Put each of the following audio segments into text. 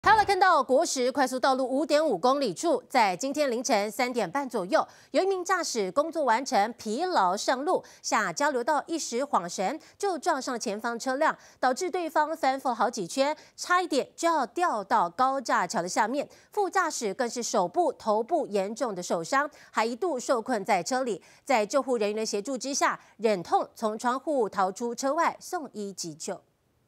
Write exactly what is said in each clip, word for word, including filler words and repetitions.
还要来看到国十快速道路五点五公里处，在今天凌晨三点半左右，有一名驾驶工作完成，疲劳上路，下交流道一时晃神，就撞上了前方车辆，导致对方翻覆好几圈，差一点就要掉到高架桥的下面。副驾驶更是手部、头部严重的受伤，还一度受困在车里。在救护人员的协助之下，忍痛从窗户逃出车外，送医急救。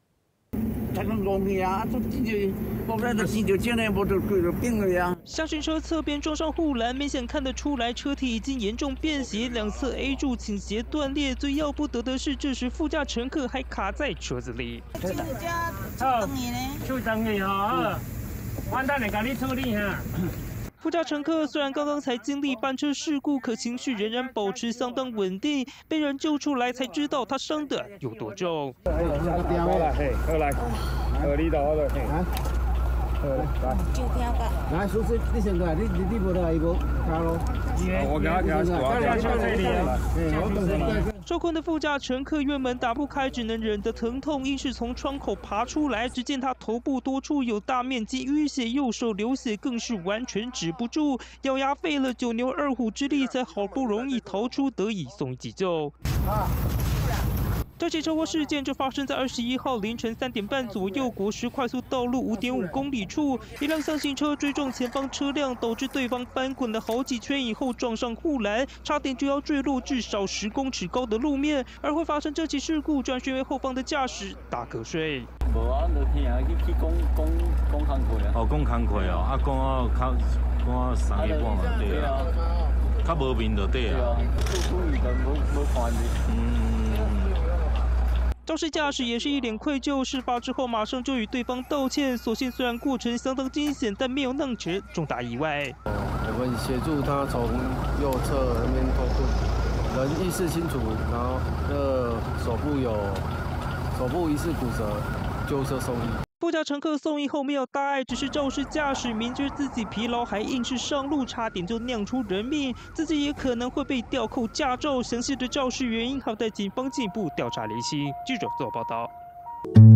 厢型车侧边撞上护栏，明显看得出来车体已经严重便携，两侧 A 柱倾斜断裂。最要不得的是，这时副驾乘客还卡在车子里。 好，就等你哈，完蛋了，赶紧处理哈。 副驾乘客虽然刚刚才经历翻车事故，可情绪仍然保持相当稳定。被人救出来才知道他伤的有多重。 好来，嘿，好来，好你到我了，嘿，好来。 就听吧。来，叔叔，你先过来，你你你无来伊无卡咯。 我给他给他我给他救这里啊。 受困的副驾乘客院门打不开，只能忍着疼痛，硬是从窗口爬出来。只见他头部多处有大面积淤血，右手流血更是完全止不住，咬牙费了九牛二虎之力，才好不容易逃出，得以送医急救。啊 这起车祸事件就发生在二十一号凌晨三点半左右，国十快速道路五点五公里处，一辆厢型车追撞前方车辆，导致对方翻滚了好几圈以后撞上护栏，差点就要坠落至少十公尺高的路面。而会发生这起事故，转学为后方的驾驶打瞌睡。 无啊，就听啊，去去讲讲讲工课啊。哦，讲工课哦，啊讲啊较讲啊三点半嘛，对啊，较无面就对啊。故意的，无无看你。嗯。 肇事驾驶也是一脸愧疚，事发之后马上就与对方道歉。所幸虽然过程相当惊险，但没有酿成重大意外。 我们协助他从右侧那边脱困，人意识清楚，然后呃手部有手部疑似骨折，救护车送医。 副驾乘客送医后没有大碍，只是肇事驾驶明知自己疲劳还硬是上路，差点就酿出人命，自己也可能会被吊扣驾照。详细的肇事原因还待警方进一步调查厘清。记者做报道。